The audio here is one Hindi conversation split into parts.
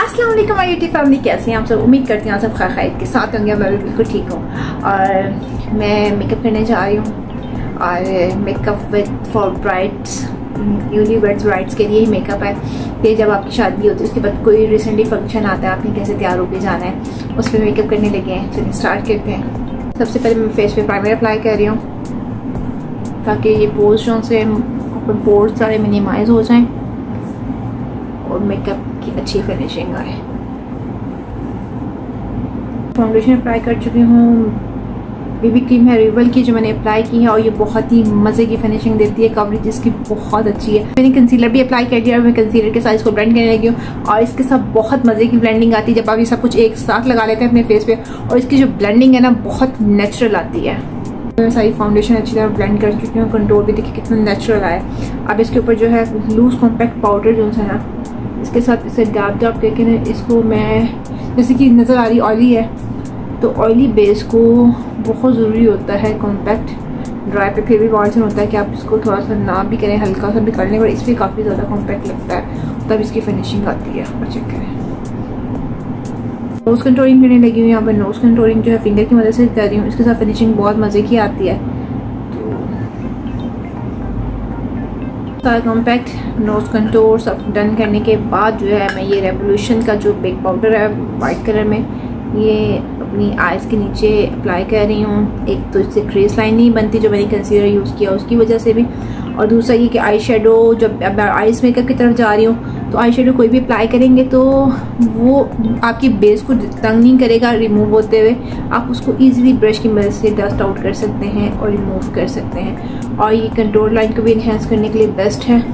अस्सलाम वालेकुम माय यूट्यूब फैमिली, कैसे हैं आप सब। उम्मीद करती हैं आप सब खैर के साथ होंगे। मैं बिल्कुल ठीक हूँ और मैं मेकअप करने जा रही हूँ और makeup with for brides, newly brides के लिए ही मेकअप है। ये जब आपकी शादी होती है उसके बाद कोई रिसेंटली फंक्शन आता है, आपने कैसे तैयार होकर जाना है उस पर मेकअप करने लगे हैं। चलिए स्टार्ट करते हैं। सबसे पहले मैं फेस पे प्राइमर अप्लाई कर रही हूँ ताकि ये पोर्स जो से पोर्स सारे मिनिमाइज हो जाएं और मेकअप की अच्छी फिनिशिंग आए। फाउंडेशन अप्लाई कर चुकी हूँ। बेबी क्रीम है रिवल की जो मैंने अप्लाई की है और ये बहुत ही मज़े की फिनिशिंग देती है। कवरेज इसकी बहुत अच्छी है। मैंने कंसीलर भी अप्लाई कर दिया और मैं कंसीलर के साइज को ब्लेंड करने लगी हूँ और इसके साथ बहुत मज़े की ब्लेंडिंग आती है जब आप ये सब कुछ एक साथ लगा लेते हैं अपने फेस पे। और इसकी जो ब्लेंडिंग है ना बहुत नेचुरल आती है। मैं सारी फाउंडेशन अच्छी तरह ब्लेंड कर चुकी हूँ। कंट्रोल भी देखिए कितना नेचुरल आया। अब इसके ऊपर जो है लूज कॉम्पैक्ट पाउडर जो है ना इसके साथ इसे डैब करके ना इसको मैं, जैसे कि नज़र आ रही ऑयली है तो ऑयली बेस को बहुत ज़रूरी होता है कॉम्पैक्ट ड्राई पे। फिर भी वार्सन होता है कि आप इसको थोड़ा सा ना भी करें, हल्का सा भी करने पर इस पर काफ़ी ज़्यादा कॉम्पैक्ट लगता है, तब इसकी फिनिशिंग आती है। और चेक करें। नोज़ कंट्रोलिंग करने लगी हूँ। यहाँ पर नोज़ कंट्रोलिंग जो है फिंगर की मदद से कर रही हूँ। इसके साथ फिनिशिंग बहुत मज़े की आती है। सारा कॉम्पैक्ट नोज़ कंटूर सब डन करने के बाद जो है मैं ये रेवोल्यूशन का जो बेक पाउडर है वाइट कलर में ये अपनी आइज़ के नीचे अप्लाई कर रही हूँ। एक तो इससे क्रेज लाइन नहीं बनती जो मैंने कंसीलर यूज़ किया उसकी वजह से भी, और दूसरा ये कि आई शेडो जब अब आइज़ मेकअप की तरफ जा रही हूँ तो आई शेडो कोई भी अप्लाई करेंगे तो वो आपकी बेस को तंग नहीं करेगा रिमूव होते हुए। आप उसको ईजिली ब्रश की मदद से डस्ट आउट कर सकते हैं और रिमूव कर सकते हैं। और ये कंट्रोल लाइन को भी इन्हेंस करने के लिए बेस्ट है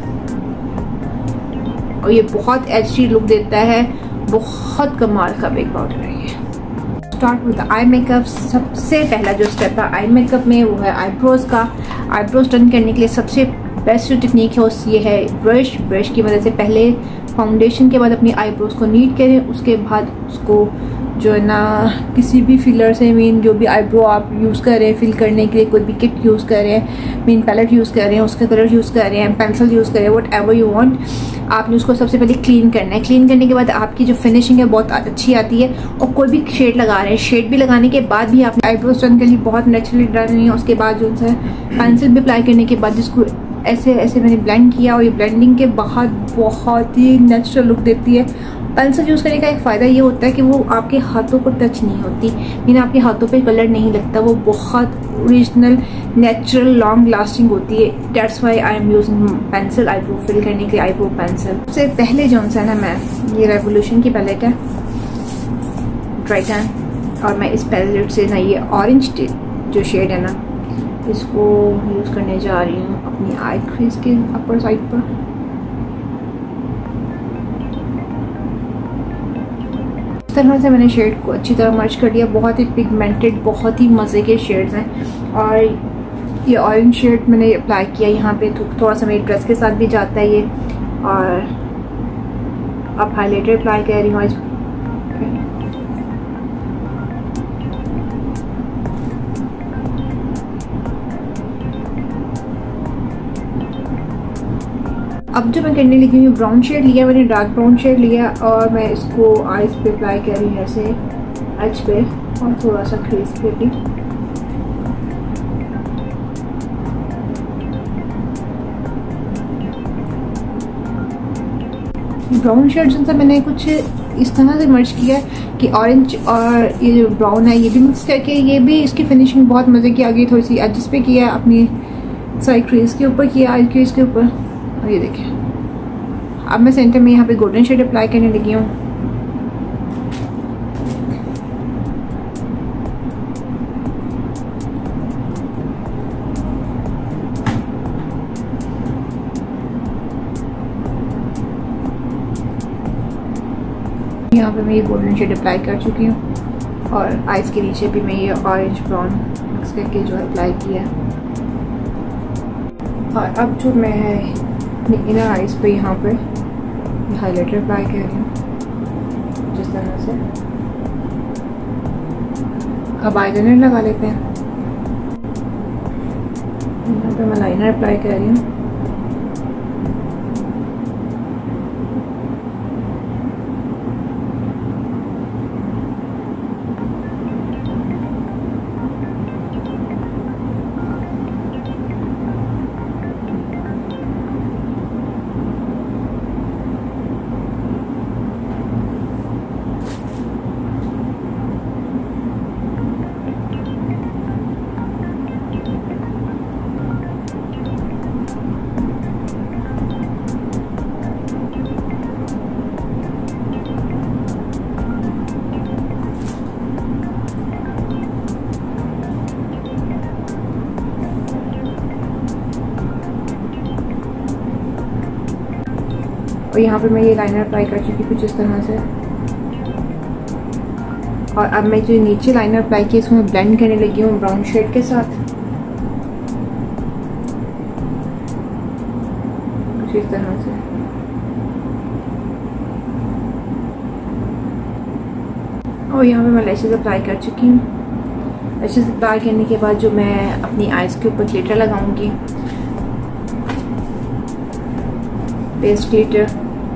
और ये बहुत एचडी लुक देता है। बहुत कमाल का बेक पाउडर है ये। Start with eye makeup. सबसे पहला जो स्टेप है आई मेकअप में वो है आईब्रोज का। आईब्रोज डन करने के लिए सबसे बेस्ट जो टेक्निक है ये है ब्रश की मदद से पहले फाउंडेशन के बाद अपनी आईब्रोज को नीट करें, उसके बाद उसको जो है ना किसी भी फिलर से मीन जो भी आईब्रो आप यूज़ कर रहे हैं फिल करने के लिए, कोई भी किट यूज़ कर रहे हैं, मीन पैलेट यूज़ कर रहे हैं, उसका कलर यूज़ कर रहे हैं, पेंसिल यूज़ कर रहे हैं, वट एवर यू वांट, आपने उसको सबसे पहले क्लीन करना है। क्लीन करने के बाद आपकी जो फिनिशिंग है बहुत अच्छी आती है। और कोई भी शेड लगा रहे हैं, शेड भी लगाने के बाद भी आपने आईब्रोज डन के लिए बहुत नेचुरली डन है। उसके बाद जो है पेंसिल भी अप्लाई करने के बाद जिसको ऐसे ऐसे मैंने ब्लेंड किया और ये ब्लेंडिंग के बाद बहुत ही नेचुरल लुक देती है। पेंसिल यूज़ करने का एक फ़ायदा ये होता है कि वो आपके हाथों को टच नहीं होती, मीन आपके हाथों पे कलर नहीं लगता, वो बहुत ओरिजिनल नेचुरल लॉन्ग लास्टिंग होती है। That's why I am using pencil eyebrow fill करने के लिए आईब्रो पेंसिल। सबसे पहले जो है ना मैं ये रेवोल्यूशन की पैलेट है ड्राई टैन और मैं इस पैलेट से ना ये ऑरेंज जो शेड है ना इसको यूज़ करने जा रही हूँ अपनी आई क्रीज के अपर साइड पर। इस तरह से मैंने शेड को अच्छी तरह मर्ज कर दिया। बहुत ही पिगमेंटेड बहुत ही मज़े के शेड्स हैं और ये ऑरेंज शेड मैंने अप्लाई किया यहाँ पे थोड़ा सा मेरी ड्रेस के साथ भी जाता है ये। और अब हाइलाइटर अप्लाई कर रही हूँ। अब जो मैं करने लगी हूँ ब्राउन शेड लिया मैंने, डार्क ब्राउन शेड लिया और मैं इसको आईज पे अप्लाई कर रही हूँ ऐसे एज पे और थोड़ा सा क्रीज पे भी। ब्राउन शेड जो मैंने कुछ इस तरह से मर्ज किया है कि ऑरेंज और ये जो ब्राउन है ये भी मिक्स करके ये भी इसकी फिनिशिंग बहुत मज़े की आ गई। थोड़ी सी एजेस पे किया अपनी साइड क्रीज के ऊपर किया, आई क्रीज के ऊपर। और ये देखिए अब मैं सेंटर में यहाँ पे गोल्डन शेड अप्लाई करने लगी हूँ। यहाँ पे मैं ये गोल्डन शेड अप्लाई कर चुकी हूँ और आइज के नीचे भी मैं ये ऑरेंज ब्राउन मिक्स करके जो है अप्लाई किया। और अब जो मैं इनर आइज पे यहाँ पे हाइलाइटर अप्लाई कर रही हूँ जिस तरह से। अब आईलाइनर लगा लेते हैं। यहाँ पे मैं लाइनर अप्लाई कर रही हूँ। और यहाँ पे मैं ये लाइनर अप्लाई कर चुकी कुछ इस तरह से। और अब मैं जो नीचे लाइनर अप्लाई की इसको मैं ब्लेंड करने लगी हूँ ब्राउन शेड के साथ कुछ इस तरह से। और यहाँ पे मैं लैशेस अप्लाई कर चुकी हूँ। लैशेस अप्लाई करने के बाद जो मैं अपनी आइज़ के ऊपर ग्लिटर लगाऊंगी, पेस्ट ग्लिटर।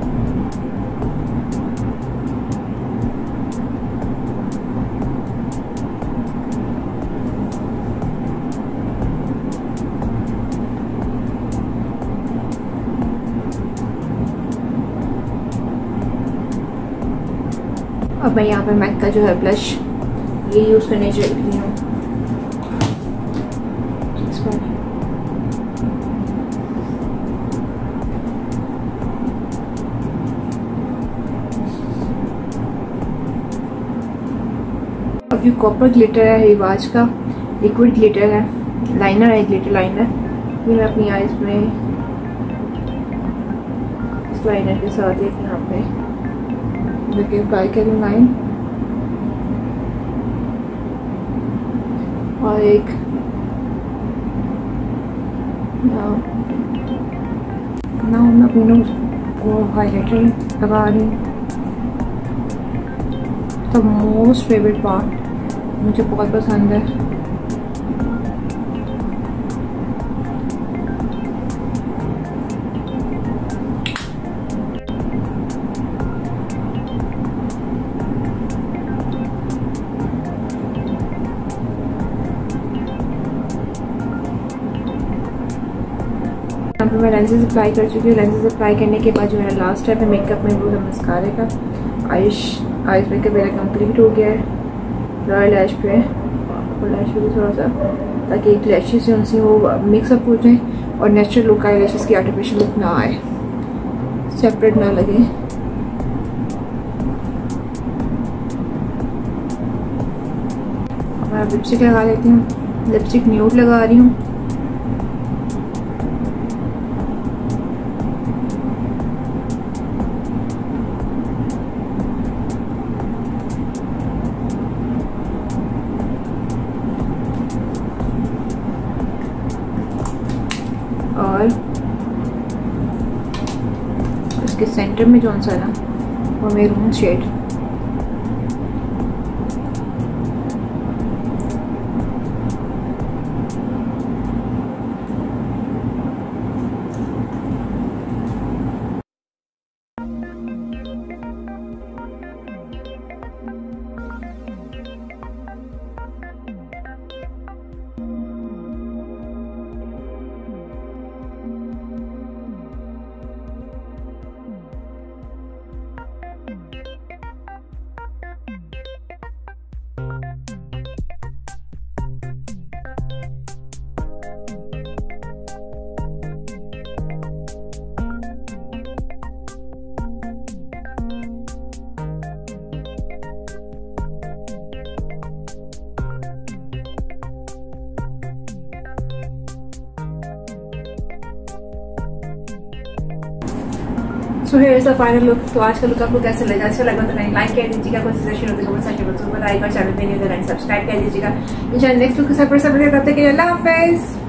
अब मैं यहाँ पे मैक का जो है ब्लश ये यूज़ करने जा रही हूँ। अब ये कॉपर ग्लिटर है रिवाज का, लिक्विड ग्लिटर है, लाइनर है, ग्लिटर लाइनर। ये मैं अपनी आईज में इस लाइनर के साथ एक यहाँ पे देखिए अप्लाई करूँ लाइन और एक ना मैं अपने वो हाईलाइटर लगा रही हूँ। द मोस्ट फेवरेट पार्ट मुझे बहुत पसंद है। यहाँ पे मैं लेंसेज अप्लाई कर चुकी हूँ। लेंसेज अप्लाई करने के बाद जो मेरा लास्ट स्टेप है मेकअप में वो है मस्कारे का। आइज मेकअप मेरा कंप्लीट हो गया है। रॉयल लैश पे लैश पे थोड़ा सा ताकि लैशेस जो उनसे वो मिक्सअप हो जाए और नेचुरल लुक आए, लैशेस की आर्टिफिशियल लुक ना आए, सेपरेट ना लगे। मैं लिपस्टिक लगा लेती हूँ। लिपस्टिक न्यूड लगा रही हूँ। और उसके सेंटर में जो सा है ना वो maroon shade. So here is the final look. तो आज का लुक आपको कैसा लगा? अच्छा लगा तो लाइक कर दीजिएगा, कोई सजेशन हो तो कमेंट सेक्शन में बताइएगा, चैनल पे नहीं तो सब्सक्राइब कर दीजिएगा। इंशाल्लाह नेक्स्ट लुक के साथ तब तक के लिए अल्लाह हाफिज़।